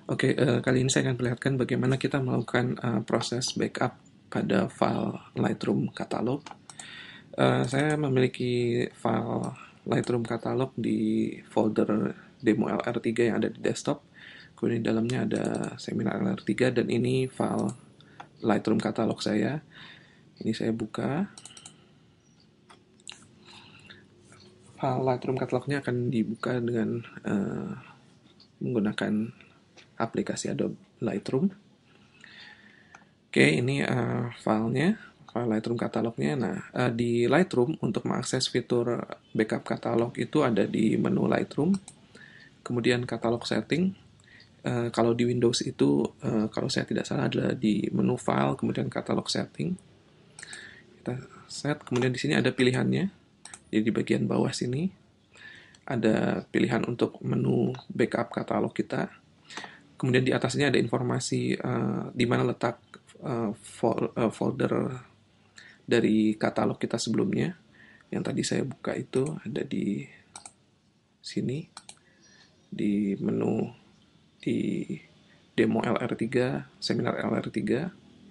Oke, kali ini saya akan perlihatkan bagaimana kita melakukan proses backup pada file Lightroom Catalog. Saya memiliki file Lightroom Catalog di folder demo LR3 yang ada di desktop. Kemudian di dalamnya ada seminar LR3 dan ini file Lightroom Catalog saya. Ini saya buka. File Lightroom Catalognya akan dibuka dengan menggunakan aplikasi Adobe Lightroom. Oke, ini filenya, file Lightroom katalognya. Nah, di Lightroom untuk mengakses fitur backup katalog itu ada di menu Lightroom, kemudian katalog setting. Kalau di Windows itu, kalau saya tidak salah adalah di menu file, kemudian katalog setting. Kita set, kemudian di sini ada pilihannya. Jadi di bagian bawah sini ada pilihan untuk menu backup katalog kita. Kemudian di atasnya ada informasi di mana letak folder dari katalog kita sebelumnya. Yang tadi saya buka itu ada di sini, di menu di demo LR3, seminar LR3.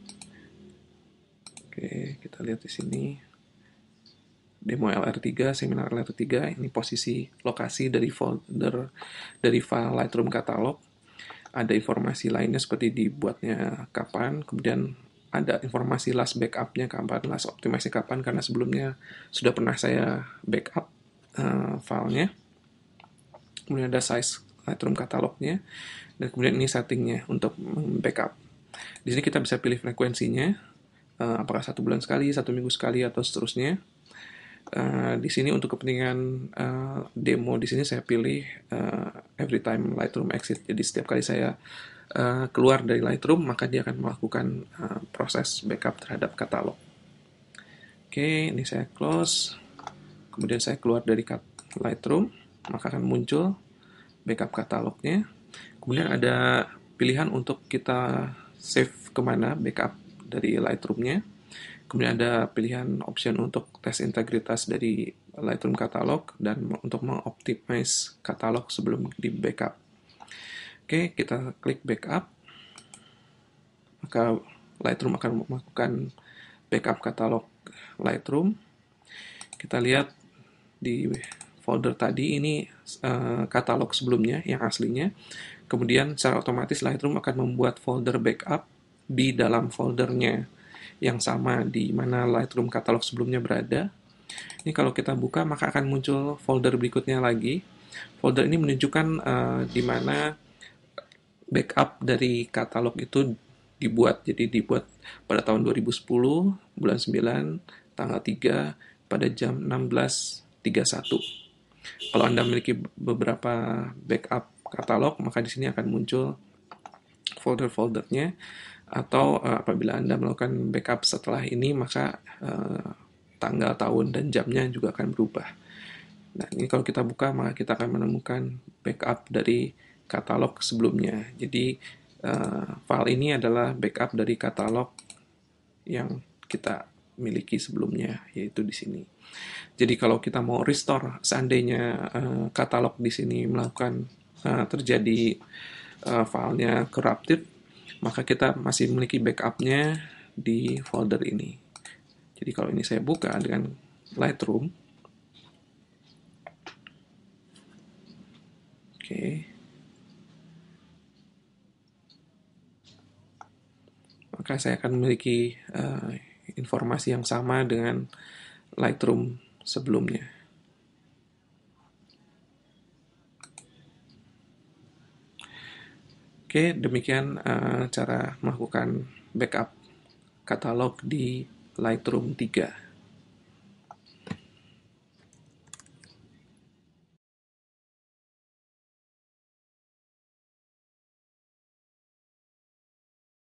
Oke, kita lihat di sini. Demo LR3, seminar LR3, ini posisi lokasi dari folder dari file Lightroom Catalog. Ada informasi lainnya seperti dibuatnya kapan, kemudian ada informasi last backupnya kapan, last optimasi kapan, karena sebelumnya sudah pernah saya backup filenya. Kemudian ada size Lightroom katalognya, dan kemudian ini settingnya untuk backup. Di sini kita bisa pilih frekuensinya, apakah 1 bulan sekali, 1 minggu sekali, atau seterusnya. Di sini untuk kepentingan demo di sini saya pilih every time Lightroom exit. Jadi setiap kali saya keluar dari Lightroom maka dia akan melakukan proses backup terhadap katalog. Oke, ini saya close. Kemudian saya keluar dari Lightroom, maka akan muncul backup katalognya. Kemudian ada pilihan untuk kita save kemana backup dari Lightroom-nya. Kemudian ada pilihan option untuk tes integritas dari Lightroom Catalog dan untuk mengoptimize katalog sebelum di backup. Oke, kita klik backup. Maka Lightroom akan melakukan backup katalog Lightroom. Kita lihat di folder tadi ini katalog sebelumnya yang aslinya. Kemudian secara otomatis Lightroom akan membuat folder backup di dalam foldernya yang sama di mana Lightroom katalog sebelumnya berada. Ini kalau kita buka maka akan muncul folder berikutnya lagi. Folder ini menunjukkan di mana backup dari katalog itu dibuat. Jadi dibuat pada tahun 2010, bulan 9, tanggal 3, pada jam 16.31. Kalau Anda memiliki beberapa backup katalog, maka di sini akan muncul folder-foldernya. Atau apabila Anda melakukan backup setelah ini, maka tanggal, tahun, dan jamnya juga akan berubah. Nah, ini kalau kita buka, maka kita akan menemukan backup dari katalog sebelumnya. Jadi, file ini adalah backup dari katalog yang kita miliki sebelumnya, yaitu di sini. Jadi, kalau kita mau restore, seandainya katalog di sini melakukan terjadi filenya corrupted, maka kita masih memiliki backupnya di folder ini. Jadi kalau ini saya buka dengan Lightroom, oke, maka saya akan memiliki informasi yang sama dengan Lightroom sebelumnya. Oke, demikian cara melakukan backup katalog di Lightroom 3.